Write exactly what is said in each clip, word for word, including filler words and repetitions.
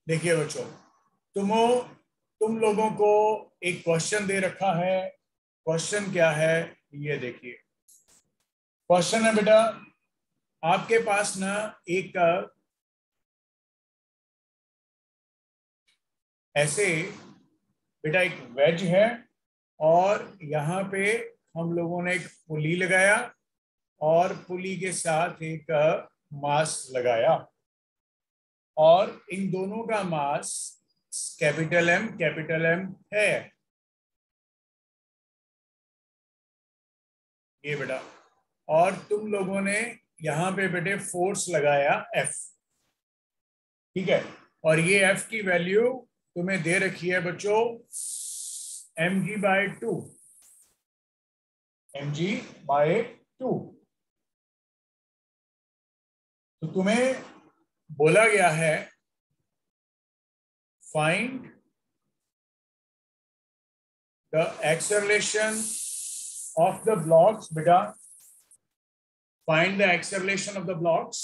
देखिए बच्चों, तुम तुम लोगों को एक क्वेश्चन दे रखा है। क्वेश्चन क्या है ये देखिए। क्वेश्चन है बेटा, आपके पास ना एक ऐसे बेटा एक वेज है और यहाँ पे हम लोगों ने एक पुली लगाया और पुली के साथ एक मास लगाया और इन दोनों का mass capital M capital M है ये बेटा। और तुम लोगों ने यहाँ पे बेटे फोर्स लगाया एफ, ठीक है। और ये एफ की वैल्यू तुम्हें दे रखी है बच्चों M g by two, M g by two. तो तुम्हें बोला गया है find the acceleration of the blocks बेटा, find the acceleration of the blocks,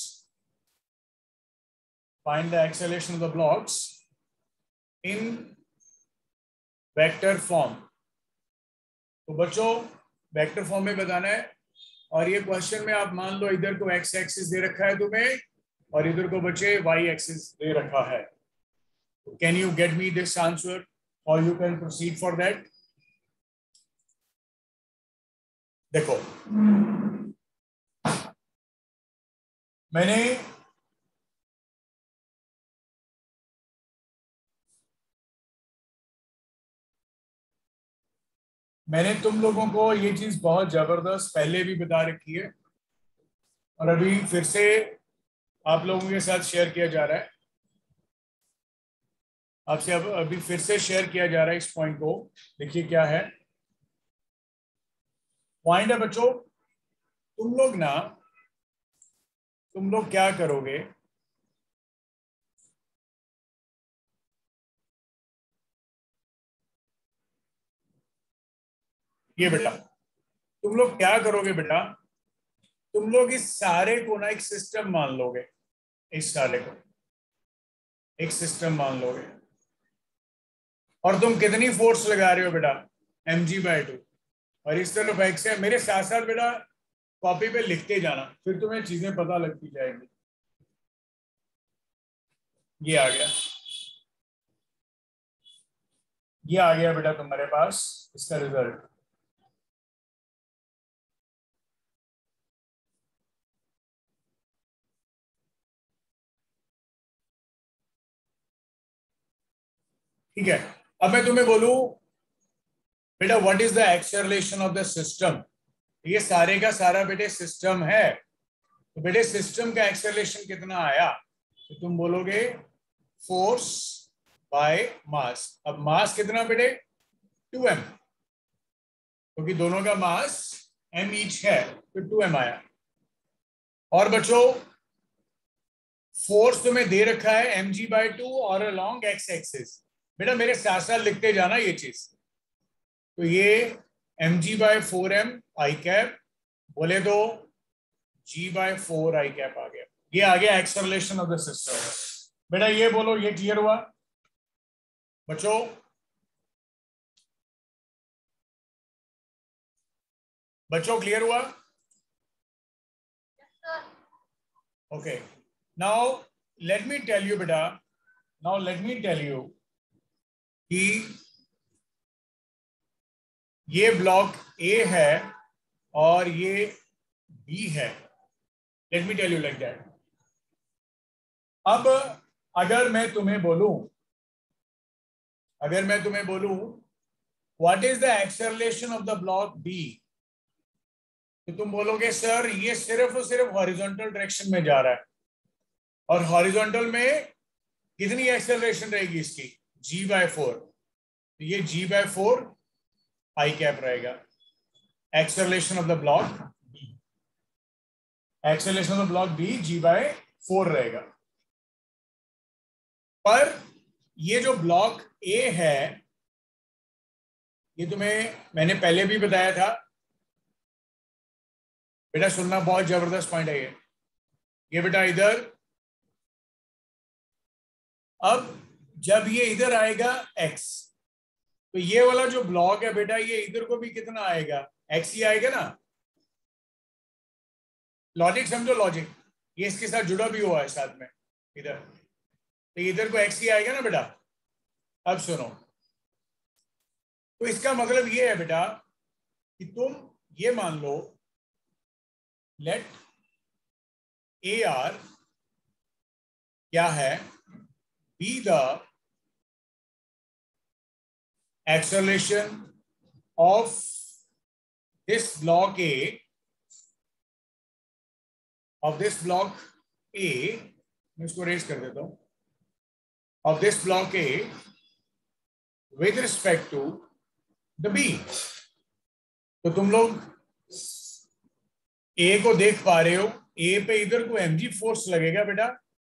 find the acceleration of the blocks in vector form। तो बच्चों वेक्टर फॉर्म में बताना है। और ये क्वेश्चन में आप मान लो इधर को एक्स एक्सिस दे रखा है तुम्हें और इधर को बच्चे वाई एक्सिस दे रखा है। Can you get me this answer और you can proceed for that. देखो मैंने मैंने तुम लोगों को ये चीज बहुत जबरदस्त पहले भी बता रखी है और अभी फिर से आप लोगों के साथ शेयर किया जा रहा है। आपसे अब अभी फिर से शेयर किया जा रहा है इस पॉइंट को। देखिए क्या है पॉइंट है बच्चों। तुम लोग ना तुम लोग क्या करोगे, ये बेटा तुम लोग क्या करोगे बेटा, तुम लोग इस सारे को ना एक सिस्टम मान लोगे, इस सारे को एक सिस्टम मान लोगे। और तुम कितनी फोर्स लगा रहे हो बेटा, एम जी बाय टू। और इस तरफ एक्स है। मेरे साथ साथ बेटा कॉपी पे लिखते जाना, फिर तुम्हें चीजें पता लगती जाएंगी। ये आ गया, ये आ गया बेटा तुम्हारे पास इसका रिजल्ट। ठीक है। अब मैं तुम्हें बोलूं बेटा what is the acceleration of the system. ये सारे का सारा बेटे सिस्टम है। तो बेटे सिस्टम का एक्सेलरेशन कितना आया, तो तुम बोलोगे फोर्स बाय मास। अब मास कितना बेटे, टू एम, क्योंकि तो दोनों का मास एम ईच है तो टू एम आया। और बच्चों फोर्स तुम्हें दे रखा है एम जी बाय टू और अलोंग एक्स एक्सिस। बेटा मेरे साथ साथ लिखते जाना ये चीज। तो ये M g by four M i cap, बोले तो g by four i cap आ गया। ये आ गया एक्सेलरेशन ऑफ द सिस्टम। बेटा ये बोलो ये क्लियर हुआ बच्चों। बच्चों क्लियर हुआ? Okay now let me tell you बेटा, now let me tell you कि ये ब्लॉक ए है और ये बी है। Let me tell you like that. अब अगर मैं तुम्हें बोलूं अगर मैं तुम्हें बोलूं what is the acceleration of the block B, तो तुम बोलोगे सर ये सिर्फ और सिर्फ हॉरिजॉन्टल डायरेक्शन में जा रहा है। और हॉरिजॉन्टल में कितनी एक्सेलरेशन रहेगी इसकी, जी बाय फोर। तो ये g by four i cap रहेगा acceleration of the block B. Acceleration of the block B g by four रहेगा। पर ये जो ब्लॉक ए है ये तुम्हें मैंने पहले भी बताया था बेटा, सुनना बहुत जबरदस्त पॉइंट है ये ये बेटा इधर। अब जब ये इधर आएगा x, तो ये वाला जो ब्लॉक है बेटा ये इधर को भी कितना आएगा, x ही आएगा ना। लॉजिक समझो, लॉजिक ये इसके साथ जुड़ा भी हुआ है साथ में इधर, तो इधर को x ही आएगा ना बेटा। अब सुनो, तो इसका मतलब ये है बेटा कि तुम ये मान लो, लेट ए आर क्या है, be the acceleration of this block A, of this block A, मैं इसको रेज कर देता हूं, of this block A with respect to the B। तो तुम लोग A को देख पा रहे हो, A पे इधर को mg फोर्स लगेगा बेटा,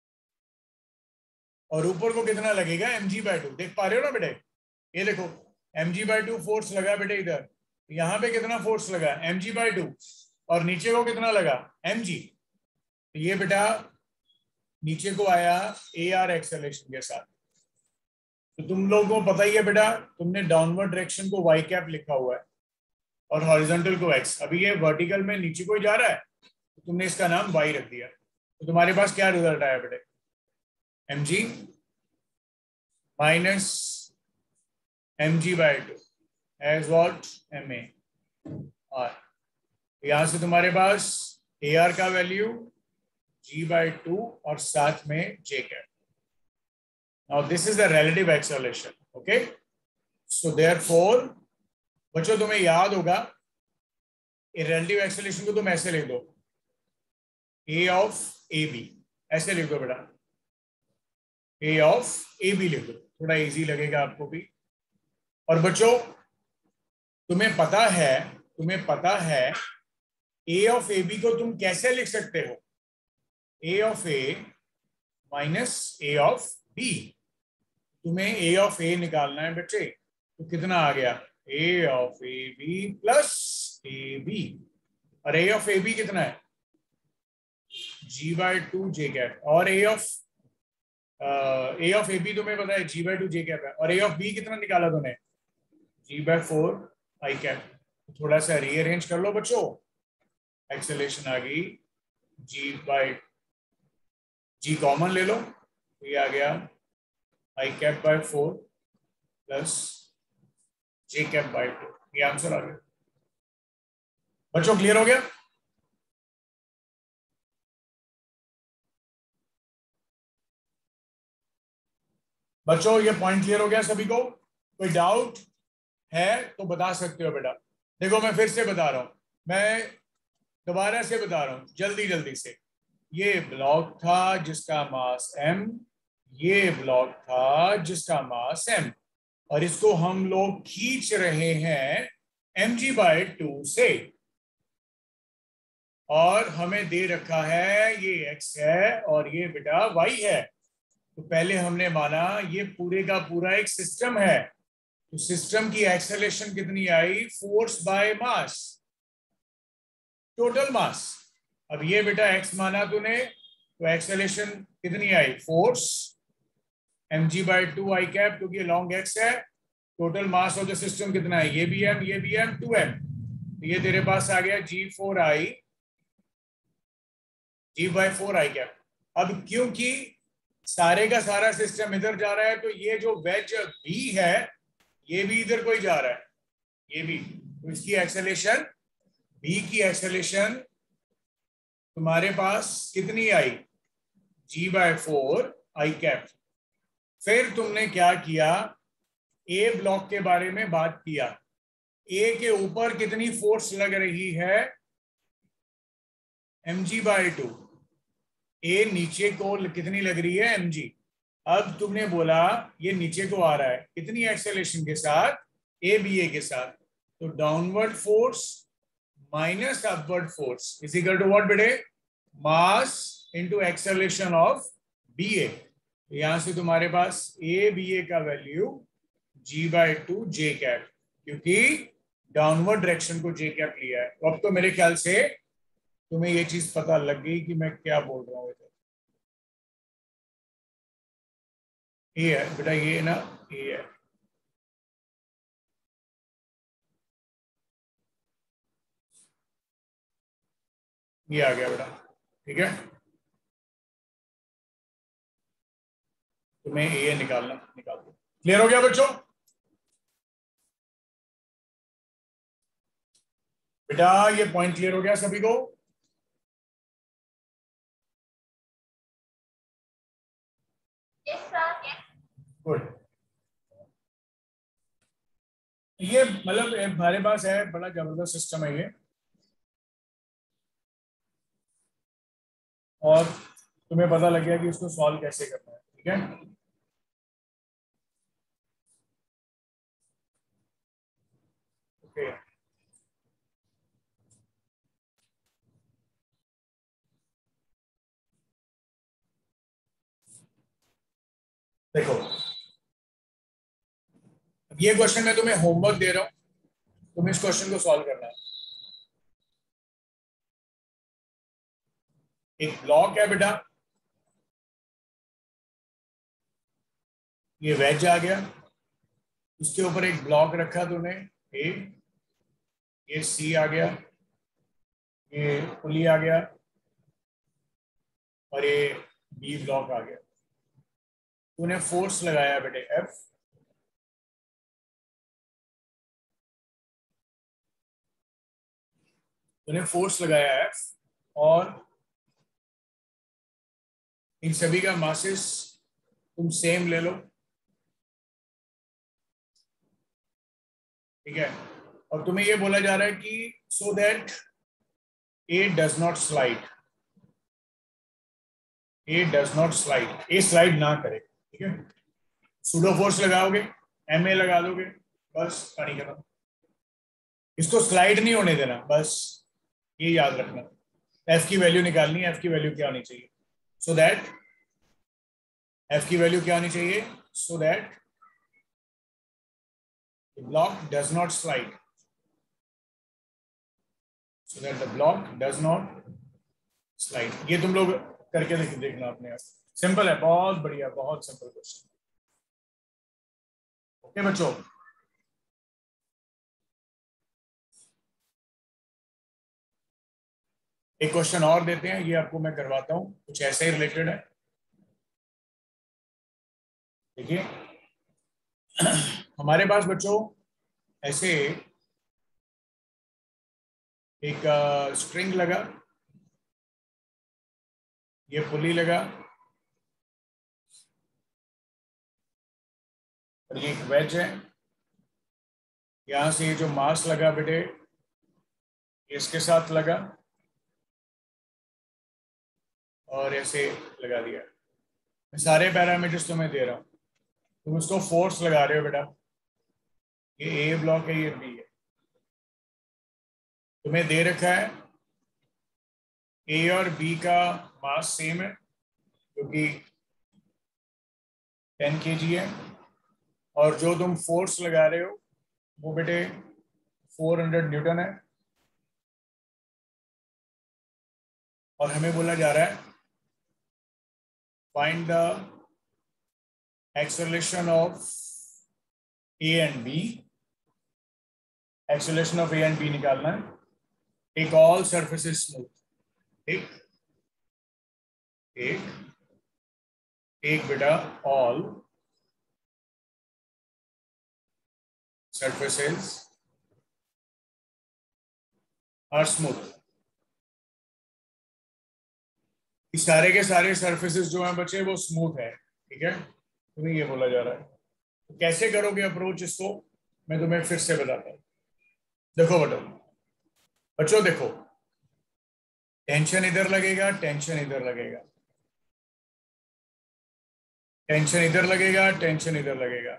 और ऊपर को कितना लगेगा mg बाय टू, देख पा रहे हो ना बेटे। ये देखो mg बाय टू फोर्स लगा बेटे इधर, यहाँ पे कितना फोर्स लगा mg बाय टू, और नीचे को कितना लगा mg। तो ये बेटा नीचे को आया ए आर एक्सेलरेशन के साथ। तो तुम लोगों को पता ही है बेटा, तुमने डाउनवर्ड डायरेक्शन को वाई कैप लिखा हुआ है और हॉरिजॉन्टल को एक्स। अभी ये वर्टिकल में नीचे को ही जा रहा है, तो तुमने इसका नाम वाई रख दिया। तो तुम्हारे पास क्या रिजल्ट आया बेटे, mg minus mg by two as what ma r। यहां से तुम्हारे पास ar का वैल्यू g by टू और साथ में j cap. Now this is the relative acceleration, okay. So therefore बच्चों तुम्हें याद होगा, रिलेटिव एक्सेलरेशन को तुम ऐसे लिख दो, a ऑफ ए बी, ऐसे लिख दो बेटा, a ऑफ ए बी लिख दो, थोड़ा इजी लगेगा आपको भी। और बच्चों तुम्हें पता है, तुम्हें पता है a ऑफ ए बी को तुम कैसे लिख सकते हो, a of A minus a of B. तुम्हें a ऑफ ए निकालना है बच्चे, तो कितना आ गया, a of A B plus A B, और a ऑफ ए बी कितना है g by two j cap, और a of a of A B तुम्हें पता है g by two j cap है, और a ऑफ b कितना निकाला तुमने g by four i cap. थोड़ा सा रीअरेंज कर लो बच्चों, एक्सेलरेशन आ गई g बाय g कॉमन ले लो, तो ये आ गया i cap by four plus j cap by two, ये आंसर आ गया। बच्चों क्लियर हो गया? बच्चों ये पॉइंट क्लियर हो गया सभी को? कोई डाउट है तो बता सकते हो बेटा। देखो मैं फिर से बता रहा हूं, मैं दोबारा से बता रहा हूं जल्दी जल्दी से। ये ब्लॉक था जिसका मास m, ये ब्लॉक था जिसका मास m, और इसको हम लोग खींच रहे हैं mg बाय टू से, और हमें दे रखा है ये x है और ये बेटा y है। तो पहले हमने माना ये पूरे का पूरा एक सिस्टम है, तो सिस्टम की एक्सेलरेशन कितनी आई, force by mass, total mass. अब ये बेटा x माना तूने, तो एक्सेलरेशन कितनी आई, force mg by two i cap, क्योंकि लॉन्ग x है। Total mass of the system कितना है, ये भी m ये भी m, टू m, तो ये तेरे पास आ गया g four i, g by four i cap. अब क्योंकि सारे का सारा सिस्टम इधर जा रहा है, तो ये जो वेज b है ये भी इधर को ही जा रहा है, ये भी, तो इसकी एक्सेलरेशन b की एक्सेलरेशन तुम्हारे पास कितनी आई, g by four i cap. फिर तुमने क्या किया, ए ब्लॉक के बारे में बात किया, ए के ऊपर कितनी फोर्स लग रही है, mg बाय टू, ए नीचे को कितनी लग रही है mg। अब तुमने बोला ये नीचे को आ रहा है कितनी एक्सेलरेशन के साथ, ए बी ए के साथ, तो downward force minus upward force is equal to what बेटे, mass into acceleration of B A. यहां से तुम्हारे पास ए बी ए का value g by two j cap, क्योंकि डाउनवर्ड डायरेक्शन को जे कैप लिया है। तो अब तो मेरे ख्याल से तुम्हें ये चीज पता लग गई कि मैं क्या बोल रहा हूँ। ये है बेटा, ये ना ये है, ये आ गया बेटा, ठीक है। तुम्हें ए निकालना, निकाल दो। क्लियर हो गया बच्चों? बेटा ये पॉइंट क्लियर हो गया सभी को? गुड। ये मतलब हमारे पास है, बड़ा जबरदस्त सिस्टम है ये, और तुम्हें पता लग गया कि इसको सॉल्व कैसे करना है, ठीक है। ओके, देखो ये क्वेश्चन मैं तुम्हें होमवर्क दे रहा हूं, तुम्हें इस क्वेश्चन को सॉल्व करना है। एक ब्लॉक है बेटा, ये वेज आ गया, उसके ऊपर एक ब्लॉक रखा तूने ए, ये सी आ गया, ये पुली आ गया, और ये बी ब्लॉक आ गया। तूने फोर्स लगाया बेटे एफ, तूने फोर्स लगाया एफ, और इन सभी का मासेस तुम सेम ले लो, ठीक है। और तुम्हें ये बोला जा रहा है कि so that A does not slide, A does not slide, A slide ना करे, ठीक है। सूडो फोर्स लगाओगे, एम ए लगा दोगे, बस कहानी खत्म। इसको स्लाइड नहीं होने देना, बस ये याद रखना। एफ की वैल्यू निकालनी है, एफ की वैल्यू क्या होनी चाहिए, सो दैट एफ की वैल्यू क्या होनी चाहिए, so that the block does not slide, so that the block does not slide. ये तुम लोग करके देख देखना अपने आप, सिंपल है, बहुत बढ़िया, बहुत सिंपल क्वेश्चन। ओके बच्चों, एक क्वेश्चन और देते हैं, ये आपको मैं करवाता हूं, कुछ ऐसे ही रिलेटेड है। देखिए हमारे पास बच्चों ऐसे एक स्ट्रिंग लगा, ये पुली लगा, और ये एक वेज है, यहां से ये जो मास लगा बेटे इसके साथ लगा, और ऐसे लगा दिया। मैं सारे पैरामीटर्स तुम्हें दे रहा हूं, तुम इसको फोर्स लगा रहे हो बेटा, ये ए ब्लॉक है, ये बी है, तुम्हें दे रखा है ए और बी का मास सेम है जो कि टेन के जी है, और जो तुम फोर्स लगा रहे हो वो बेटे फोर हंड्रेड न्यूटन है, और हमें बोला जा रहा है find the acceleration of A and B, acceleration of A and B निकालना है। टेक ऑल सरफेसेस स्मूथ, एक एक एक बेटा ऑल सरफेसेस आर स्मूथ। इस सारे के सारे सरफेसेस जो हैं बच्चे वो स्मूथ है, ठीक है, तुम्हें ये बोला जा रहा है। तो कैसे करोगे अप्रोच इसको, मैं तुम्हें फिर से बताता हूं। देखो बेटो, बच्चों देखो, टेंशन इधर लगेगा, टेंशन इधर लगेगा, टेंशन इधर लगेगा, टेंशन इधर लगेगा,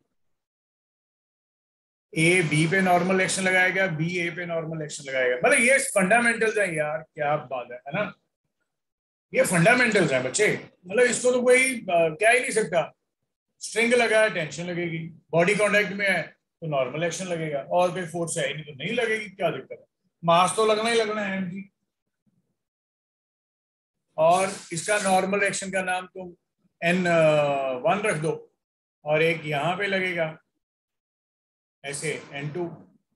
ए बी पे नॉर्मल एक्शन लगाएगा, बी ए पे नॉर्मल एक्शन लगाएगा। मतलब ये फंडामेंटल्स है यार, क्या बात है, है ना, ये फंडामेंटल्स हैं बच्चे, मतलब इसको तो कोई क्या ही नहीं सकता। स्ट्रिंग लगा है, टेंशन लगेगी, बॉडी कांटेक्ट में है तो नॉर्मल एक्शन लगेगा, और कोई फोर्स है नहीं तो नहीं लगेगी, क्या दिक्कत है, मास तो लगना ही लगना है जी। और इसका नॉर्मल एक्शन का नाम तुम एन वन रख दो और एक यहां पे लगेगा ऐसे एन टू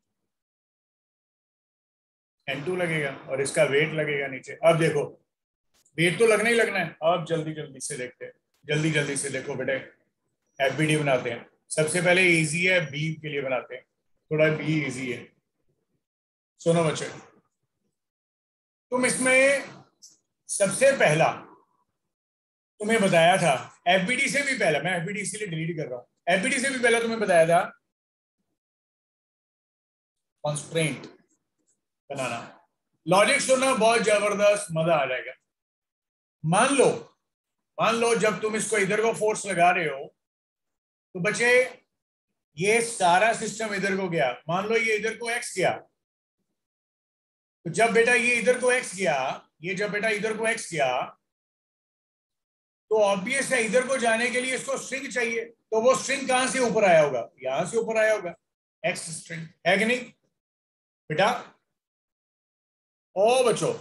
एन टू लगेगा और इसका वेट लगेगा नीचे। अब देखो वेट तो लगना ही लगना है। अब जल्दी जल्दी से देखते हैं, जल्दी जल्दी से देखो बेटे, एफबीडी बनाते हैं। सबसे पहले इजी है, बी के लिए बनाते हैं, थोड़ा बी इजी है। सुनो बच्चे, तुम इसमें सबसे पहला तुम्हें बताया था, एफबीडी से भी पहला, मैं एफबीडी इसीलिए डिलीट कर रहा हूं, एफबीडी से भी पहला तुम्हें बताया था कॉन्स्ट्रेंट बनाना। लॉजिक सुनना, बहुत जबरदस्त मजा आ जाएगा। मान लो मान लो जब तुम इसको इधर को फोर्स लगा रहे हो तो बच्चे ये सारा सिस्टम इधर को गया, मान लो ये इधर को एक्स गया, तो जब बेटा ये इधर को एक्स गया, ये जब बेटा इधर को एक्स गया तो ऑब्वियस है इधर को जाने के लिए इसको स्ट्रिंग चाहिए, तो वो स्ट्रिंग कहां से ऊपर आया होगा, यहां से ऊपर आया होगा, एक्स स्ट्रिंग है कि नहीं बेटा? ओ बच्चों,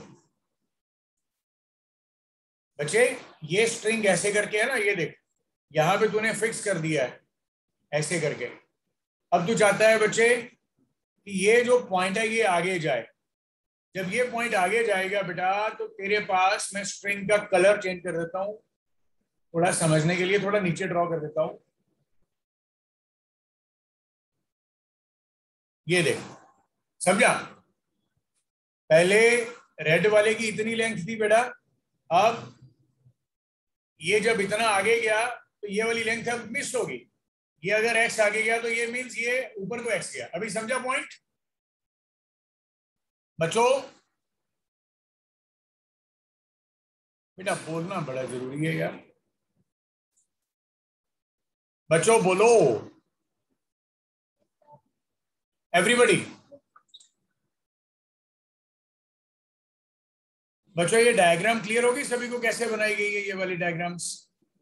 बच्चे ये स्ट्रिंग ऐसे करके है ना, ये देख यहां पे तूने फिक्स कर दिया है ऐसे करके। अब तू चाहता है बच्चे कि ये जो पॉइंट है ये आगे जाए। जब ये पॉइंट आगे जाएगा बेटा तो तेरे पास, मैं स्ट्रिंग का कलर चेंज कर देता हूं थोड़ा समझने के लिए, थोड़ा नीचे ड्रॉ कर देता हूं। ये देख, समझा? पहले रेड वाले की इतनी लेंथ थी बेटा, अब ये जब इतना आगे गया तो ये वाली लेंथ अब मिस होगी। ये अगर एक्स आगे गया तो ये मीन्स ये ऊपर को एक्स गया। अभी समझा पॉइंट बच्चों? बेटा बोलना बड़ा जरूरी है यार, बच्चों बोलो, एवरीबॉडी। बच्चों ये डायग्राम क्लियर होगी सभी को, कैसे बनाई गई है ये वाली डायग्राम्स?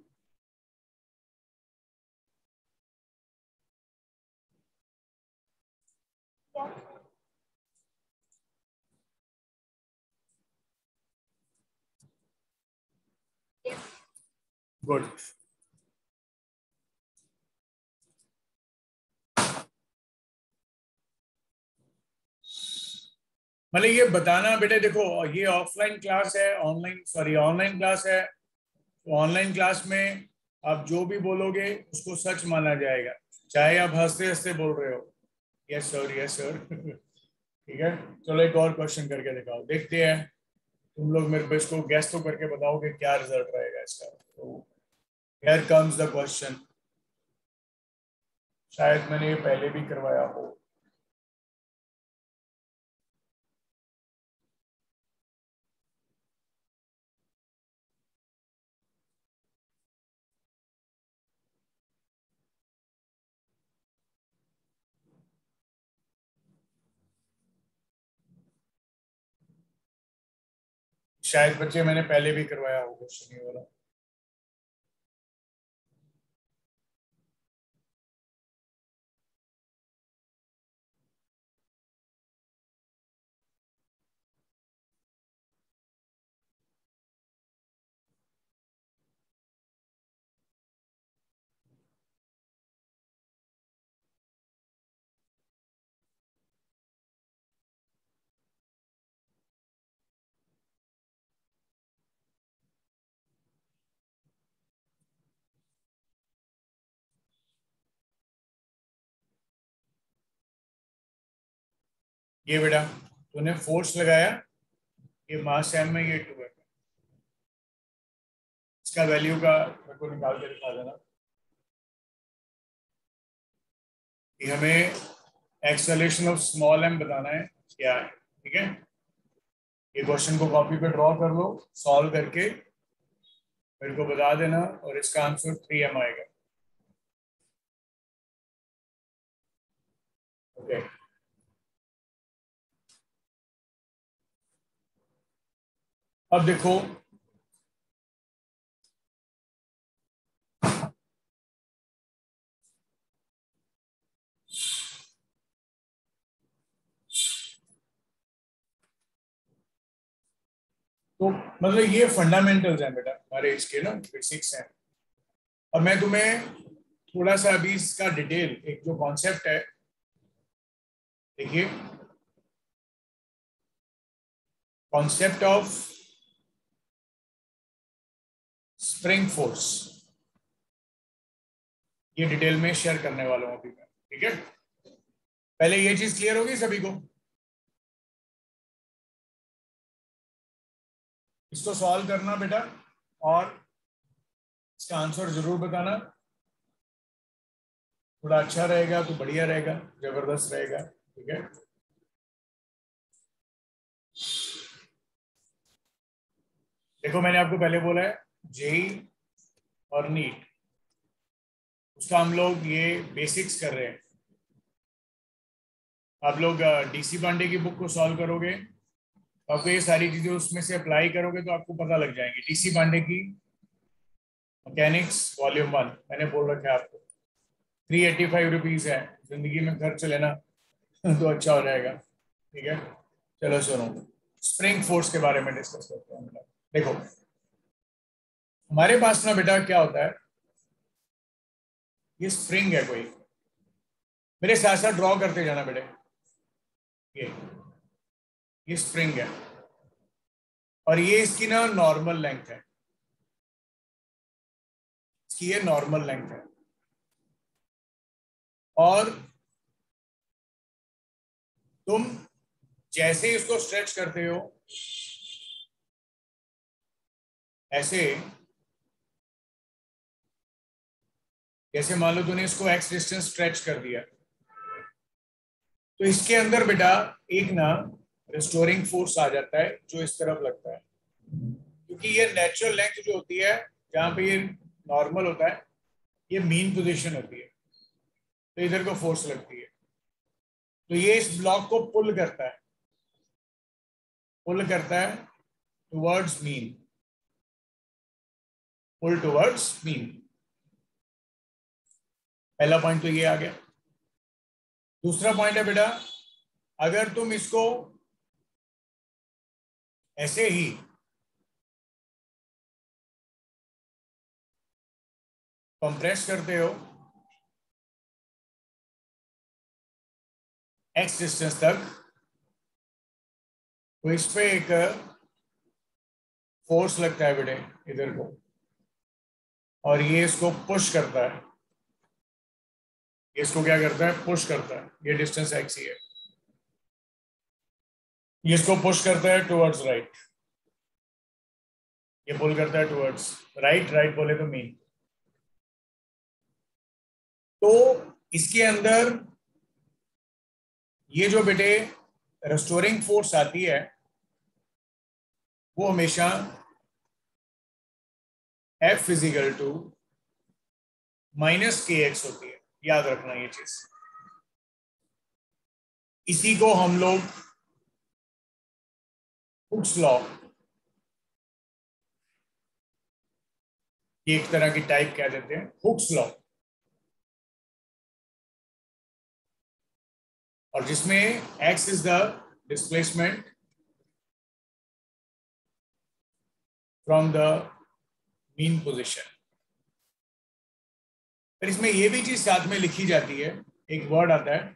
गुड। मतलब ये बताना बेटे, देखो ये ऑफलाइन क्लास है, ऑनलाइन सॉरी ऑनलाइन क्लास है, तो ऑनलाइन क्लास में आप जो भी बोलोगे उसको सच माना जाएगा, चाहे आप हंसते हंसते बोल रहे हो। Yes sir, yes sir. ठीक है, चलो एक और क्वेश्चन करके दिखाओ, देखते हैं तुम लोग मेरे को इसको गैस तो करके बताओ कि क्या रिजल्ट रहेगा इसका। तो हियर कम्स द क्वेश्चन, शायद मैंने ये पहले भी करवाया हो। शायद बच्चे मैंने पहले भी करवाया हो क्वेश्चन ये वाला। ये बेटा तूने फोर्स लगाया, ये मास एम में, ये टू है, इसका वैल्यू का मेरे को निकाल के दिखा देना। ये हमें एक्सेलरेशन ऑफ स्मॉल एम बताना है क्या है, ठीक है? ये क्वेश्चन को कॉपी पे ड्रॉ कर लो, सॉल्व करके मेरे को बता देना, और इसका आंसर थ्री एम आएगा। ओके, अब देखो तो मतलब ये फंडामेंटल्स हैं बेटा हमारे इसके ना, बेसिक्स हैं। अब मैं तुम्हें थोड़ा सा अभी इसका डिटेल, एक जो कॉन्सेप्ट है, देखिए, कॉन्सेप्ट ऑफ स्प्रिंग फोर्स, ये डिटेल में शेयर करने वाला हूं अभी मैं, ठीक है। पहले ये चीज क्लियर होगी सभी को? इसको सॉल्व करना बेटा, और इसका आंसर जरूर बताना। थोड़ा अच्छा रहेगा तो बढ़िया रहेगा, जबरदस्त रहेगा, ठीक है। देखो मैंने आपको पहले बोला है जेई और नीट, उसका हम लोग ये बेसिक्स कर रहे हैं। आप लोग डीसी पांडे की बुक को सॉल्व करोगे तो आपको ये सारी चीजें उसमें से अप्लाई करोगे तो आपको पता लग जाएंगी। डीसी पांडे की मैकेनिक्स वॉल्यूम वन मैंने बोल रखा है आपको, थ्री एट्टी फाइव रुपीज है, जिंदगी में खर्च लेना तो अच्छा हो जाएगा, ठीक है। चलो सुनो, स्प्रिंग फोर्स के बारे में डिस्कस करते हैं। देखो हमारे पास ना बेटा क्या होता है, ये स्प्रिंग है कोई, मेरे साथ साथ ड्रॉ करते जाना बेटे। ये ये स्प्रिंग है और ये इसकी ना नॉर्मल लेंथ है, इसकी ये नॉर्मल लेंथ है। और तुम जैसे इसको स्ट्रेच करते हो, ऐसे जैसे मान लो तूने इसको एक्स डिस्टेंस स्ट्रेच कर दिया, तो इसके अंदर बेटा एक ना रिस्टोरिंग फोर्स आ जाता है जो इस तरफ लगता है, क्योंकि ये नेचुरल लेंथ जो होती है, जहां पे ये नॉर्मल होता है, ये मीन पोजीशन होती है, तो इधर को फोर्स लगती है, तो ये इस ब्लॉक को पुल करता है, पुल करता है towards mean, pull towards mean. पहला पॉइंट तो ये आ गया। दूसरा पॉइंट है बेटा, अगर तुम इसको ऐसे ही कंप्रेस करते हो एक्स डिस्टेंस तक, तो इस पे एक फोर्स लगता है बेटे इधर को, और ये इसको पुश करता है, इसको क्या करता है, पुश करता है। ये डिस्टेंस एक्स ही है, ये इसको पुश करता है टुवर्ड्स राइट, ये पुल करता है टुवर्ड्स राइट, राइट बोले तो मीन। तो इसके अंदर ये जो बेटे रेस्टोरिंग फोर्स आती है, वो हमेशा F physical to minus k x होती है, याद रखना ये चीज। इसी को हम लोग हुक्स लॉ, एक तरह की टाइप कह देते हैं, हुक्स लॉ, और जिसमें x is the displacement from the mean position. फिर इसमें यह भी चीज साथ में लिखी जाती है, एक वर्ड आता है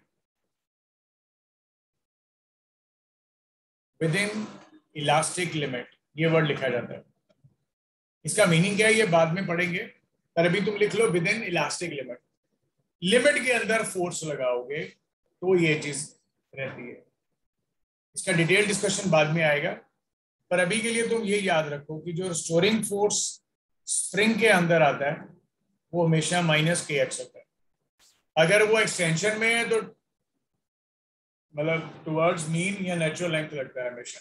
विद इन इलास्टिक लिमिट, ये वर्ड लिखा जाता है। इसका मीनिंग क्या है ये बाद में पढ़ेंगे, पर अभी तुम लिख लो within elastic limit. Limit के अंदर फोर्स लगाओगे तो ये चीज रहती है। इसका डिटेल डिस्कशन बाद में आएगा, पर अभी के लिए तुम ये याद रखो कि जो स्टोरिंग फोर्स स्प्रिंग के अंदर आता है वो हमेशा माइनस के एक्स होता है। अगर वो एक्सटेंशन में है तो मतलब टुवर्ड्स मीन या नेचुरल लेंथ लगता है हमेशा,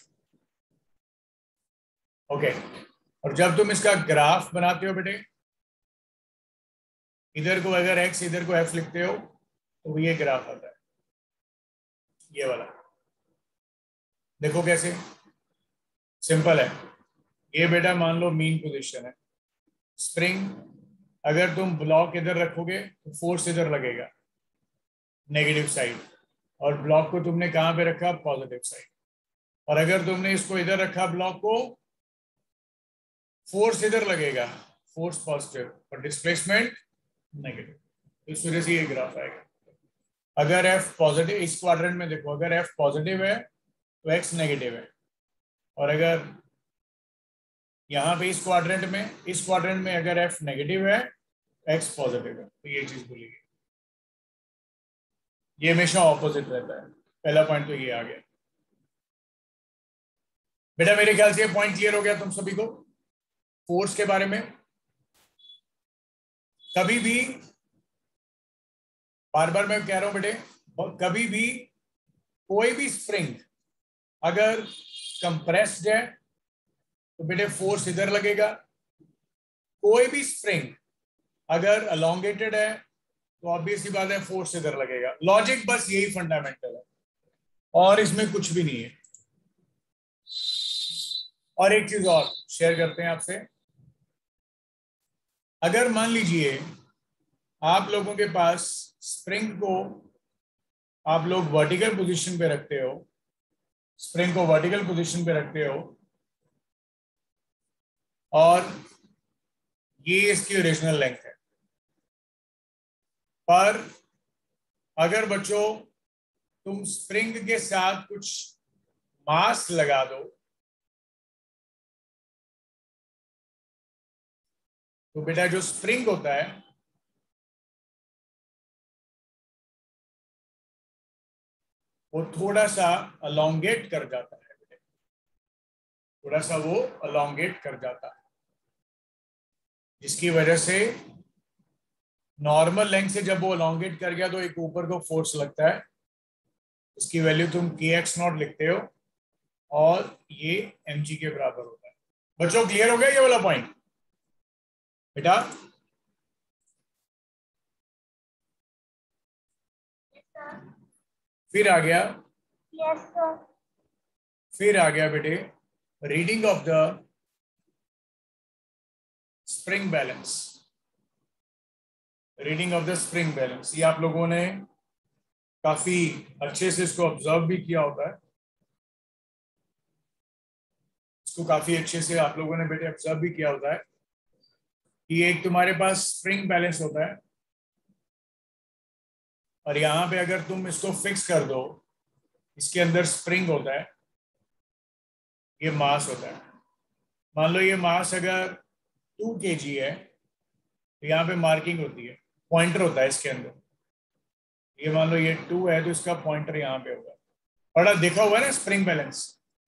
ओके। और जब तुम इसका ग्राफ बनाते हो बेटे, इधर को अगर एक्स इधर को एफ लिखते हो तो ये ग्राफ आता है, ये वाला। देखो कैसे सिंपल है। ये बेटा मान लो मीन पोजीशन है, स्प्रिंग, अगर तुम ब्लॉक इधर रखोगे तो फोर्स इधर लगेगा नेगेटिव साइड, और ब्लॉक को तुमने कहां पे रखा, पॉजिटिव साइड। और अगर तुमने इसको इधर रखा ब्लॉक को, फोर्स इधर लगेगा, फोर्स पॉजिटिव और डिस्प्लेसमेंट नेगेटिव, इस वजह से ये ग्राफ आएगा। अगर एफ पॉजिटिव, इस क्वाड्रेंट में देखो, अगर एफ पॉजिटिव है तो एक्स नेगेटिव है, और अगर यहाँ पे इस क्वाड्रेंट में इस क्वाड्रेंट में अगर एफ नेगेटिव है एक्स पॉजिटिव है, तो ये चीज भूलिए, ये हमेशा ऑपोजिट रहता है। पहला पॉइंट तो ये आ गया बेटा। मेरे ख्याल से ये पॉइंट क्लियर हो गया तुम सभी को फोर्स के बारे में। कभी भी, बार बार मैं कह रहा हूं बेटे, कभी भी कोई भी स्प्रिंग अगर कंप्रेस्ड है तो बेटे फोर्स इधर लगेगा, कोई भी स्प्रिंग अगर अलोंगेटेड है तो ऑब्वियस सी बात है फोर्स इधर लगेगा। लॉजिक बस यही फंडामेंटल है और इसमें कुछ भी नहीं है। और एक चीज और शेयर करते हैं आपसे, अगर मान लीजिए आप लोगों के पास स्प्रिंग को आप लोग वर्टिकल पोजीशन पे रखते हो, स्प्रिंग को वर्टिकल पोजीशन पे रखते हो और ये इसकी ओरिजिनल लेंथ है, पर अगर बच्चों तुम स्प्रिंग के साथ कुछ मास लगा दो तो बेटा जो स्प्रिंग होता है वो थोड़ा सा अलोंगेट कर जाता है बेटे, थोड़ा सा वो अलोंगेट कर जाता है, जिसकी वजह से नॉर्मल लेंथ से जब वो अलोंगेट कर गया तो एक ऊपर को फोर्स लगता है, इसकी वैल्यू तुम के एक्स नॉट लिखते हो और ये एम जी के बराबर होता है। बच्चों क्लियर हो गया ये वाला पॉइंट बेटा? फिर आ गया यस सर। फिर आ गया बेटे reading of the spring balance. Reading of the spring balance ये आप लोगों ने काफी अच्छे से इसको ऑब्जर्व भी किया होता है, इसको काफी अच्छे से आप लोगों ने बेटे ऑब्जर्व भी किया होता है कि एक तुम्हारे पास स्प्रिंग बैलेंस होता है और यहाँ पे अगर तुम इसको फिक्स कर दो, इसके अंदर स्प्रिंग होता है, ये मास होता है। मान लो ये मास अगर टू के जी है तो यहाँ पे मार्किंग होती है, पॉइंटर होता है इसके अंदर। ये मान लो ये टू है तो इसका पॉइंटर यहाँ पे होगा, बड़ा देखा हुआ है ना स्प्रिंग बैलेंस।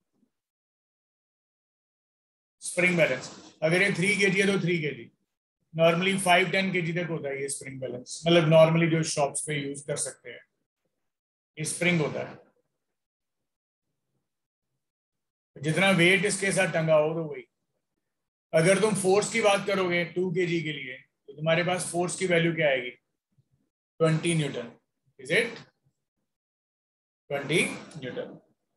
स्प्रिंग बैलेंस अगर ये थ्री के जी है तो थ्री के जी, नॉर्मली फाइव टेन के जी तक होता है ये स्प्रिंग बैलेंस, मतलब नॉर्मली जो शॉप्स पे यूज कर सकते हैं ये स्प्रिंग होता है। जितना वेट इसके साथ टंगा हो तो वही। अगर तुम फोर्स की बात करोगे टू के जी के लिए तो तुम्हारे पास फोर्स की वैल्यू क्या आएगी? Twenty newton. Is it? Twenty newton.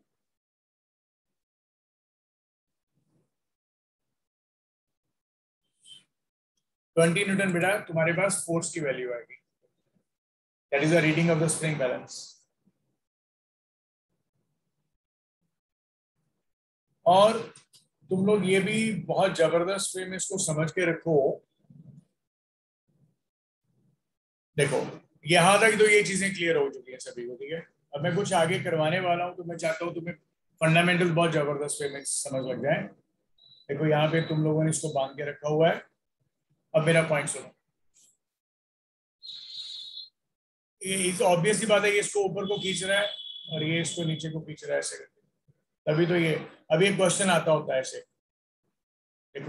Twenty newton बेटा तुम्हारे पास फोर्स की वैल्यू आएगी, that is the reading of the spring balance. और तुम लोग ये भी बहुत जबरदस्त वे में इसको समझ के रखो। देखो यहां तक तो ये चीजें क्लियर हो चुकी है सभी को, ठीक है? अब मैं कुछ आगे करवाने वाला हूं तो मैं चाहता हूं तुम्हें फंडामेंटल बहुत जबरदस्त वे में समझ लग जाए। देखो यहाँ पे तुम लोगों ने इसको बांध के रखा हुआ है। अब मेरा पॉइंट सुनो, ये ऑब्वियस ही बात है, ये इसको ऊपर को खींच रहा है और ये इसको नीचे को खींच रहा है ऐसे करके, तभी तो ये अभी एक क्वेश्चन आता होता है ऐसे। देखो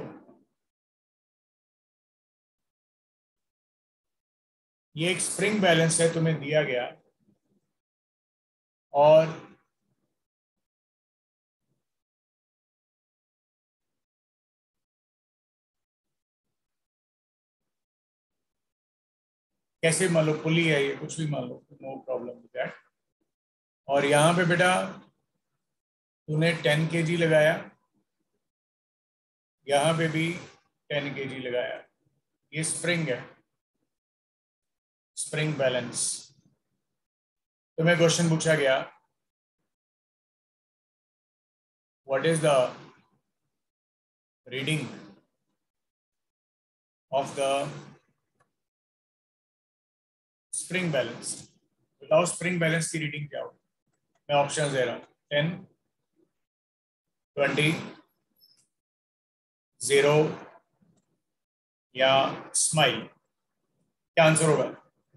ये एक स्प्रिंग बैलेंस है तुम्हें दिया गया और कैसे मान लो पुली है ये, कुछ भी मान लो, नो प्रॉब्लम विद दैट। और यहाँ पे बेटा तूने टेन के जी लगाया, यहाँ पे भी टेन के जी लगाया, ये स्प्रिंग है, स्प्रिंग बैलेंस। तुम्हें क्वेश्चन पूछा गया what is the reading of the spring balance. बताओ स्प्रिंग बैलेंस की रीडिंग क्या होगी? मैं ऑप्शन दे रहा हूं, टेन, ट्वेंटी, जीरो या स्माइल। क्या आंसर होगा?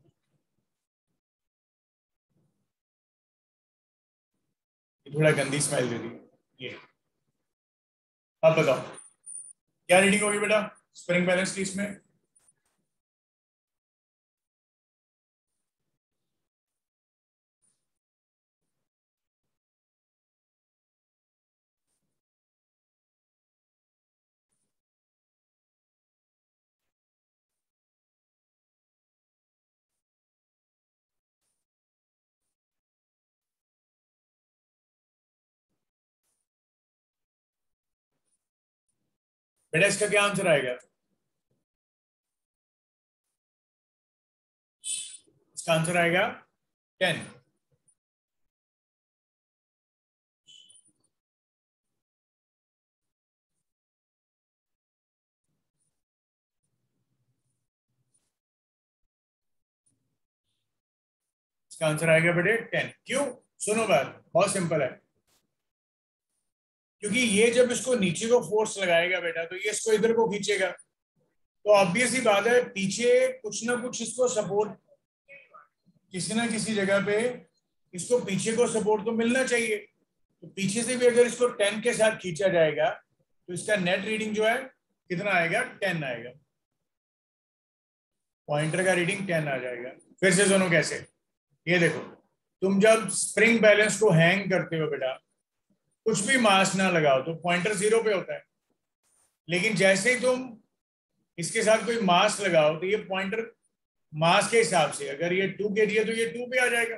थोड़ा गंदी स्माइल दे दी ये। अब बताओ क्या रीडिंग होगी बेटा स्प्रिंग बैलेंस की इसमें? बेटा इसका क्या आंसर आएगा? इसका आंसर आएगा टेन। इसका आंसर आएगा बेटे टेन। क्यों? सुनो बात, बहुत सिंपल है। क्योंकि ये जब इसको नीचे को फोर्स लगाएगा बेटा तो ये इसको इधर को खींचेगा, तो ऑब्वियस ही बात है पीछे कुछ ना कुछ इसको सपोर्ट, किसी ना किसी जगह पे इसको पीछे को सपोर्ट तो मिलना चाहिए। तो पीछे से भी अगर इसको टेन के साथ खींचा जाएगा तो इसका नेट रीडिंग जो है कितना आएगा? टेन आएगा। पॉइंटर का रीडिंग टेन आ जाएगा। फिर से सुनो कैसे। ये देखो, तुम जब स्प्रिंग बैलेंस को हैंग करते हो बेटा, कुछ भी मास ना लगाओ तो पॉइंटर जीरो पे होता है। लेकिन जैसे ही तुम इसके साथ कोई मास लगाओ तो ये पॉइंटर मास के हिसाब से, अगर ये टू के जी है तो ये टू पे आ जाएगा।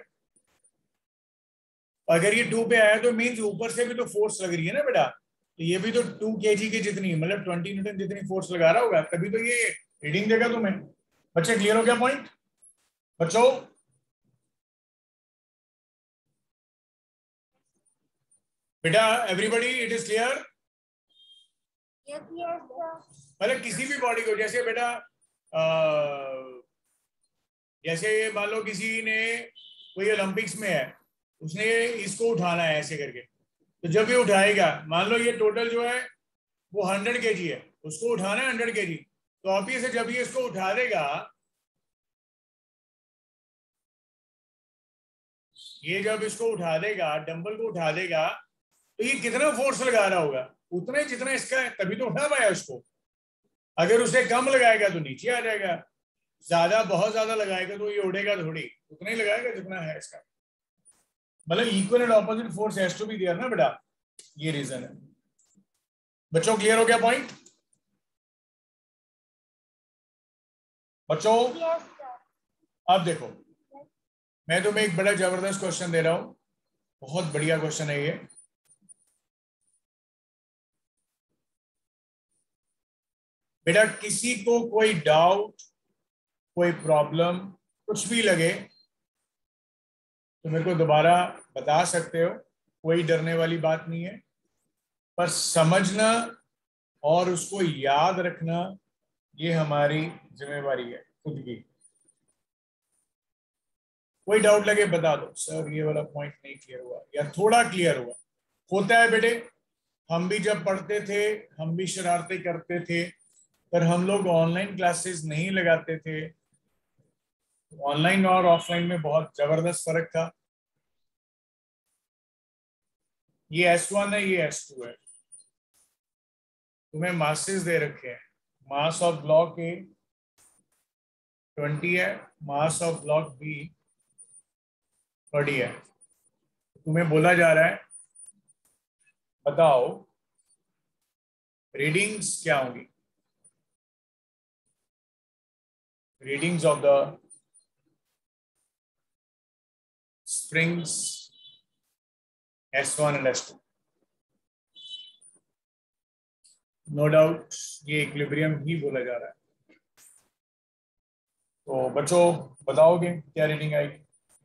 अगर ये टू पे आया तो मीन्स ऊपर से भी तो फोर्स लग रही है ना बेटा, तो ये भी तो टू के जी की जितनी, मतलब ट्वेंटी न्यूटन जितनी फोर्स लगा रहा होगा, तभी तो ये रीडिंग देगा तुम्हें। बच्चे क्लियर हो गया पॉइंट? बच्चों बेटा एवरीबडी इट इज क्लियर? मतलब किसी भी बॉडी को, जैसे बेटा जैसे मान लो किसी ने, कोई ओलंपिक्स में है, उसने इसको उठाना है ऐसे करके, तो जब ये उठाएगा, मान लो ये टोटल जो है वो हंड्रेड के जी है, उसको उठाना है हंड्रेड के जी, तो ऑब्वियस है जब ये इसको उठा देगा, ये जब इसको उठा देगा, डंबल को उठा देगा, तो ये कितना फोर्स लगा रहा होगा? उतना ही जितना इसका है, तभी तो उठा पाया उसको। अगर उसे कम लगाएगा तो नीचे आ जाएगा, ज्यादा बहुत ज्यादा लगाएगा तो ये उड़ेगा थोड़ी, उतना ही लगाएगा जितना है इसका। मतलब equal and opposite force has to be there ना बेटा, ये रीजन है। बच्चों क्लियर हो गया पॉइंट? बच्चों yes, अब देखो, मैं तुम्हें एक बड़ा जबरदस्त क्वेश्चन दे रहा हूं, बहुत बढ़िया क्वेश्चन है ये। बेटा किसी को कोई डाउट, कोई प्रॉब्लम, कुछ भी लगे तो मेरे को दोबारा बता सकते हो, कोई डरने वाली बात नहीं है। पर समझना और उसको याद रखना ये हमारी जिम्मेवारी है खुद की। कोई डाउट लगे बता दो, सर ये वाला पॉइंट नहीं क्लियर हुआ या थोड़ा क्लियर हुआ। होता है बेटे, हम भी जब पढ़ते थे हम भी शरारतें करते थे, पर हम लोग ऑनलाइन क्लासेस नहीं लगाते थे। ऑनलाइन और ऑफलाइन में बहुत जबरदस्त फर्क था। ये एस वन है, ये एस टू है। तुम्हें मासेस दे रखे हैं, mass of block A twenty है, mass of block B thirty है। तुम्हें बोला जा रहा है बताओ रीडिंग्स क्या होंगी, readings of the springs S one and S two. No doubt ये इक्विलिब्रियम ही बोला जा रहा है। तो बच्चों बताओगे क्या रीडिंग आएगी?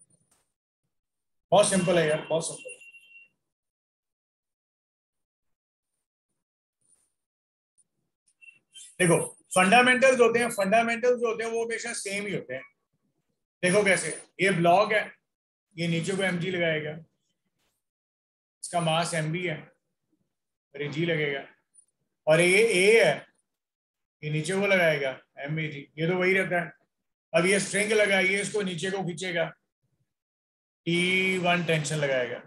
बहुत सिंपल है यार, बहुत सिंपल है। देखो फंडामेंटल्स होते हैं, फंडामेंटल्स होते हैं वो हमेशा सेम ही होते हैं। देखो कैसे, ये ब्लॉक है, ये नीचे को एम जी लगाएगा, इसका मास एम बी है और ये जी लगेगा, और ये ए है, ये नीचे को लगाएगा एम ए जी, ये तो वही रहता है। अब ये स्ट्रिंग लगाइए, इसको नीचे को खींचेगा, टी वन टेंशन लगाएगा,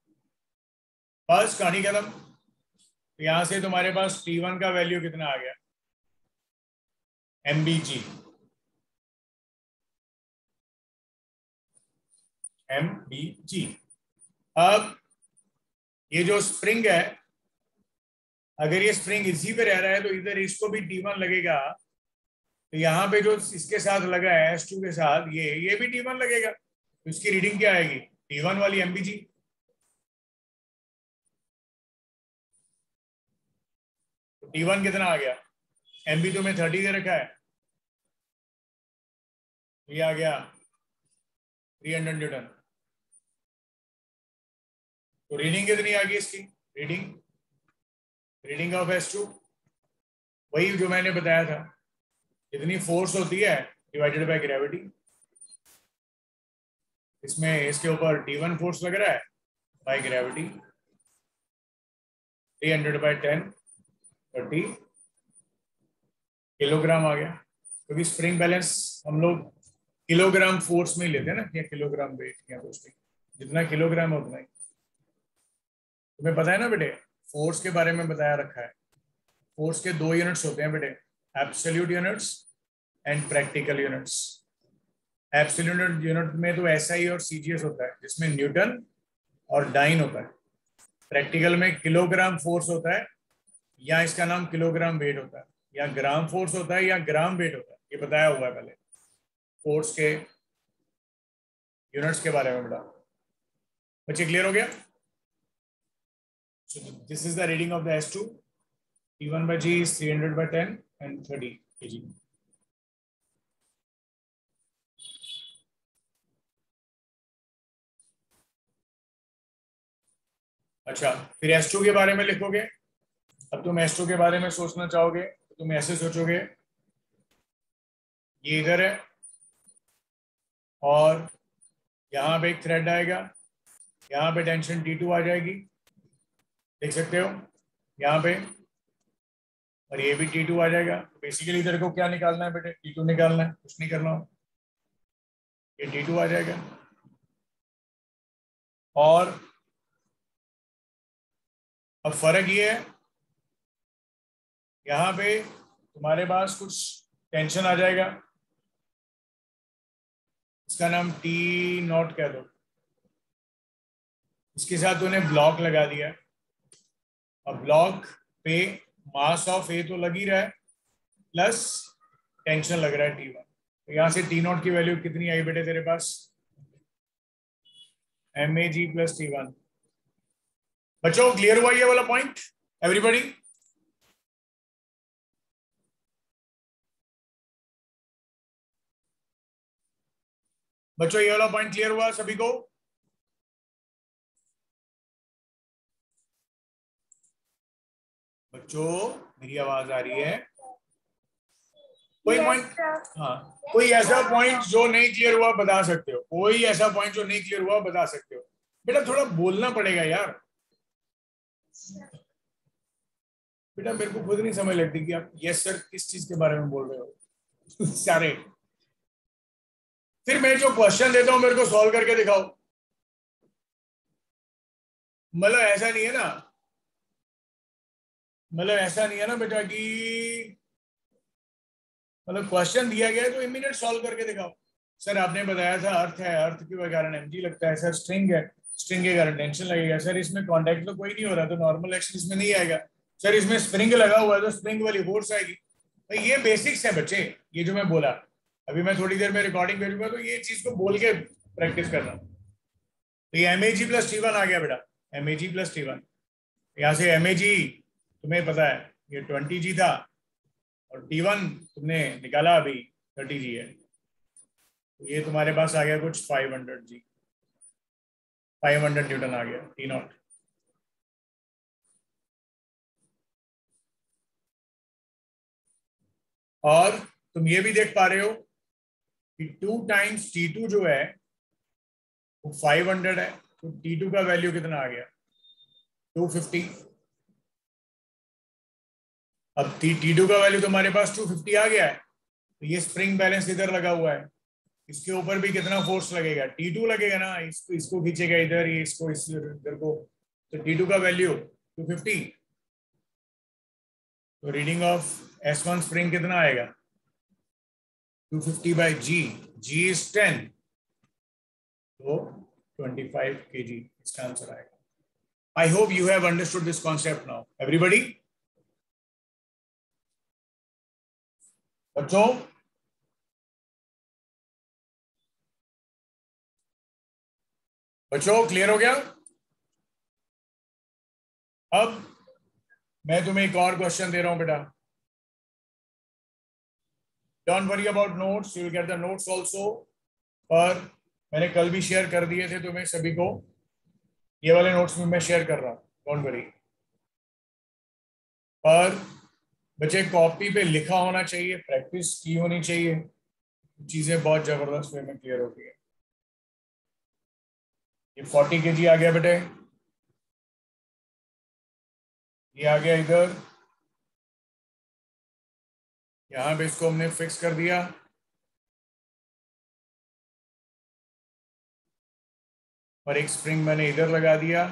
बस कहानी खत्म। तो यहां से तुम्हारे पास टी वन का वैल्यू कितना आ गया, M B G, M B G. अब ये जो स्प्रिंग है, अगर ये स्प्रिंग इसी पे रह रहा है तो इधर इसको भी टी वन लगेगा, तो यहाँ पे जो इसके साथ लगा है एस टू के साथ, ये ये भी टी वन लगेगा, तो इसकी रीडिंग क्या आएगी, टी वन वाली एमबीजी। तो टी वन कितना आ गया, एमबी तो में थर्टी दे रखा है, ये आ गया थ्री हंड्रेड न्यूटन। तो रीडिंग कितनी आ गई इसकी, reading reading of S two वही जो मैंने बताया था, इतनी फोर्स होती है डिवाइडेड बाय ग्रेविटी। इसमें इसके ऊपर टी वन फोर्स लग रहा है by gravity, three hundred by ten, thirty kilogram आ गया, क्योंकि स्प्रिंग बैलेंस हम लोग किलोग्राम फोर्स में ही लेते हैं ना, या किलोग्राम वेट या कुछ नहीं, जितना किलोग्राम है उतना ही। तुम्हें पता है ना बेटे, फोर्स के बारे में बताया रखा है, फोर्स के दो यूनिट्स होते हैं बेटे, absolute units and practical units. Absolute unit में तो एसआई और सीजीएस होता है, जिसमें न्यूटन और डाइन होता है। प्रैक्टिकल में किलोग्राम फोर्स होता है, या इसका नाम किलोग्राम वेट होता है, या ग्राम फोर्स होता है, या ग्राम वेट होता है, ये बताया हुआ है पहले फोर्स के यूनिट्स के बारे में। बड़ा बच्चे क्लियर हो गया? So this is the reading of the S two. T one by G is three hundred by ten and thirty kg. अच्छा, फिर एस टू के बारे में लिखोगे। अब तुम एस टू के बारे में सोचना चाहोगे तो तुम ऐसे सोचोगे, ये इधर है और यहाँ पे एक थ्रेड आएगा, यहाँ पे टेंशन टी टू आ जाएगी, देख सकते हो यहाँ पे, और ये भी टी टू आ जाएगा। बेसिकली इधर को क्या निकालना है बेटे, टी टू निकालना है, कुछ नहीं करना, ये टी टू आ जाएगा। और अब फर्क ये है, यहाँ पे तुम्हारे पास कुछ टेंशन आ जाएगा, इसका नाम टी नॉट कह दो, इसके साथ तूने ब्लॉक लगा दिया। अब ब्लॉक पे मास ऑफ ए तो लग ही रहा है, प्लस टेंशन लग रहा है टी वन। तो यहाँ से टी नॉट की वैल्यू कितनी आई बेटे तेरे पास, M A G plus T one. बच्चों क्लियर हुआ ये वाला पॉइंट एवरीबॉडी? बच्चों ये वाला पॉइंट क्लियर हुआ सभी को? बच्चों मेरी आवाज आ रही है? कोई पॉइंट, हाँ कोई ऐसा पॉइंट जो नहीं क्लियर हुआ बता सकते हो, कोई ऐसा पॉइंट जो नहीं क्लियर हुआ बता सकते हो। बेटा थोड़ा बोलना पड़ेगा यार, बेटा मेरे को खुद नहीं समझ लगती कि आप यस सर किस चीज के बारे में बोल रहे हो सारे। फिर मैं जो क्वेश्चन देता हूं मेरे को सॉल्व करके दिखाओ। मतलब ऐसा नहीं है ना, मतलब ऐसा नहीं है ना बेटा कि मतलब क्वेश्चन दिया गया है तो इमीडिएट सॉल्व करके दिखाओ। सर आपने बताया था अर्थ है, अर्थ के कारण एमजी लगता है। सर स्ट्रिंग है, स्ट्रिंग के कारण टेंशन लगेगा। सर इसमें कांटेक्ट तो कोई नहीं हो रहा तो नॉर्मल एक्शन इसमें नहीं आएगा। सर इसमें स्प्रिंग लगा हुआ है तो स्प्रिंग वाली फोर्स आएगी। भाई ये बेसिक्स है बच्चे, ये जो मैं बोला अभी, मैं थोड़ी देर में रिकॉर्डिंग भेजूंगा तो ये चीज को बोल के प्रैक्टिस करना। तो ये M A G plus T one आ गया बेटा, M A G plus T one. यहाँ से एम ए जी तुम्हें पता है ये ट्वेंटी जी था, और टी वन तुमने निकाला अभी थर्टी जी है, तो ये तुम्हारे पास आ गया कुछ five hundred G, five hundred newton आ गया टी नॉट। और तुम ये भी देख पा रहे हो कि टू टाइम्स टी टू जो है वो फाइव हंड्रेड है, तो टी टू का वैल्यू कितना आ गया, टू फिफ्टी। अब टी टू का वैल्यू तुम्हारे पास टू फिफ्टी आ गया है, तो ये स्प्रिंग बैलेंस इधर लगा हुआ है, इसके ऊपर भी कितना फोर्स लगेगा, टी टू लगेगा ना, इसको इसको खींचेगा इधर, ये इसको इस इधर को, तो टी टू का वैल्यू टू फिफ्टी। तो reading of S one spring कितना आएगा, two fifty by G, G is ten, तो ट्वेंटी फाइव केजी इसका आंसर आएगा। I hope you have understood this concept now everybody. बच्चों बच्चों क्लियर हो गया? अब मैं तुम्हें एक और क्वेश्चन दे रहा हूं बेटा। Don't worry about notes, you will get the notes also, पर मैंने कल भी शेयर कर दिए थे तुम्हें सभी को, ये वाले नोट्स भी मैं शेयर कर रहा हूं, डोंट वरी। पर बच्चे कॉपी पे लिखा होना चाहिए, प्रैक्टिस की होनी चाहिए, चीजें बहुत जबरदस्त वे में क्लियर होती है। ये फोर्टी के जी आ गया बेटे, ये आ गया इधर, यहां पे इसको हमने फिक्स कर दिया, और एक स्प्रिंग मैंने इधर लगा दिया,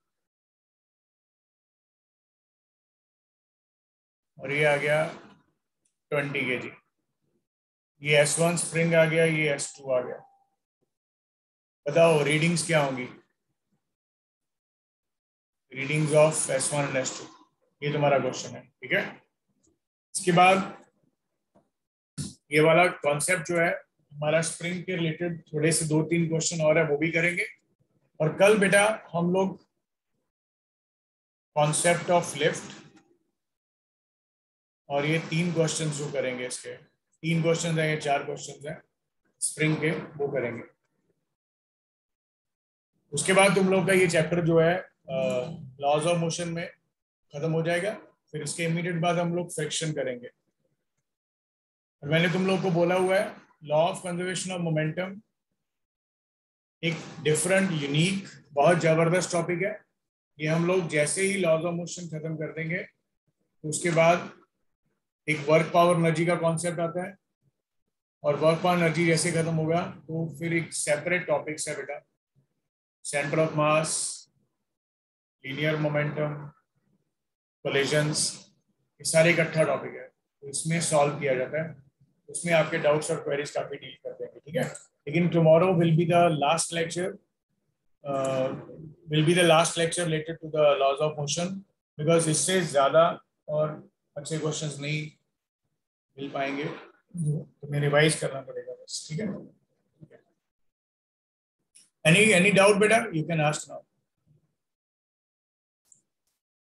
और ये आ गया ट्वेंटी के जी। ये एस वन स्प्रिंग आ गया, ये एस टू आ गया। बताओ रीडिंग्स क्या होंगी, readings of S one and S two, ये तुम्हारा क्वेश्चन है, ठीक है। इसके बाद ये वाला कॉन्सेप्ट जो है हमारा स्प्रिंग के रिलेटेड, थोड़े से दो तीन क्वेश्चन और है वो भी करेंगे। और कल बेटा हम लोग कॉन्सेप्ट ऑफ लिफ्ट और ये तीन क्वेश्चन जो करेंगे, इसके तीन क्वेश्चन हैं, ये चार क्वेश्चन हैं स्प्रिंग के, वो करेंगे। उसके बाद तुम लोग का ये चैप्टर जो है लॉज ऑफ मोशन में खत्म हो जाएगा। फिर इसके इमीडिएट बाद हम लोग फ्रिक्शन करेंगे। और मैंने तुम लोग को बोला हुआ है law of conservation of momentum एक डिफरेंट यूनिक बहुत जबरदस्त टॉपिक है। ये हम लोग जैसे ही लॉज ऑफ मोशन खत्म कर देंगे तो उसके बाद एक वर्क पावर एनर्जी का कॉन्सेप्ट आता है, और वर्क पावर एनर्जी जैसे खत्म होगा तो फिर एक सेपरेट टॉपिक्स है बेटा, centre of mass, linear momentum, collisions, ये सारे इकट्ठा टॉपिक है, तो इसमें सॉल्व किया जाता है। उसमें आपके डाउट्स और क्वेरीज काफी डील कर देंगे, ठीक है। लेकिन tomorrow will be the last lecture, will be the last lecture related to the laws of motion, because इससे ज्यादा और अच्छे क्वेश्चंस नहीं मिल पाएंगे, तो मैं रिवाइज करना पड़ेगा बस, ठीक है। एनी एनी डाउट बेटा, यू कैन आस्क नाउ।